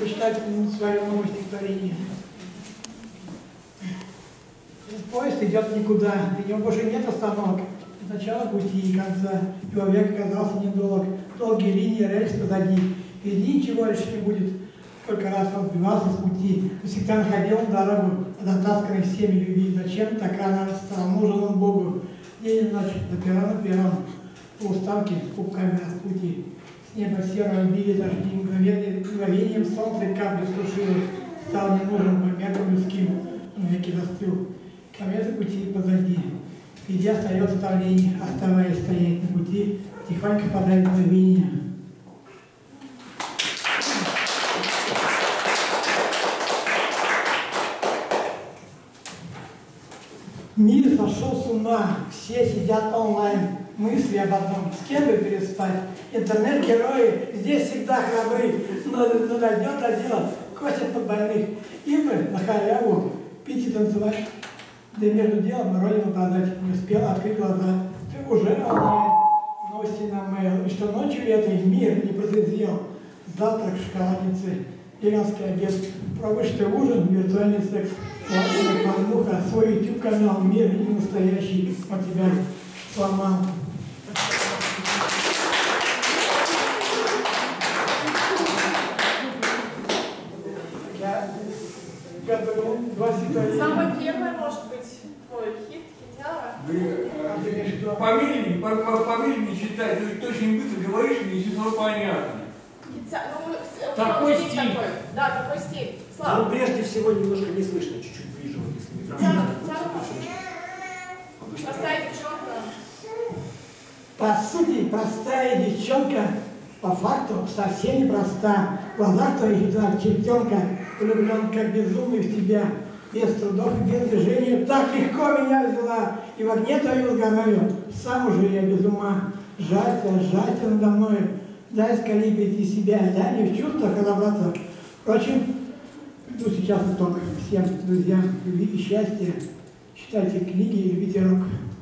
прочитать свое новое стихотворение. Поезд идет никуда, для него больше нет остановок. Начало пути и конца, его век оказался недолг. Долгие линии рельс позади, впереди ничего лишь не будет. Сколько раз он сбивался с пути, но всегда находил дорогу, натасканной всеми любви. Зачем так рано стал нужен он Богу? День и ночь, до перрона, по уставке с кубками распути. С неба серого били дожди, мгновением солнце капли сушило. Стал не нужен по меркам людским, но веки застыл. Конец пути позади. Впереди остается давление, оставаясь стоять на пути, тихонько подает мгновение. Мир сошел с ума, все сидят онлайн, мысли об одном, с кем бы переспать. Интернет-герои здесь всегда храбры, но дойдет до дела, косят под больных. Им бы на халяву пить и танцевать. Да между делом родину продать, не успел открыть глаза. Ты уже онлайн, новости на mail. И что ночью этой мир не протрезвел. Завтрак в шоколаднице, веганский обед. Пробуешь ты ужин, виртуальный секс. Ладно, порнуха, свой YouTube-канал «Мир не настоящий», он тебя сломал. Я думал, 20 Самое первое, может быть, твой хит, хитяра? Фамилии не читай, ты очень быстро говоришь, мне все понятно. Такой стиль. Такой. Да, такой стиль. Слава. Ну, прежде всего, немножко не слышно, чуть-чуть ближе, вот, если микрофон. Простая девчонка. По сути, простая девчонка, по факту совсем непроста. В глазах твоих, да, чертенка, влюблен как безумный в тебя. Без трудов и без движения так легко меня взяла. И в огне твоем сгораю, сам уже я без ума. Жалься надо мною. Дай скорее прийти себя, дай мне в чувствах разобраться. Впрочем, иду сейчас только всем друзьям любви и счастья. Читайте книги и любите рок.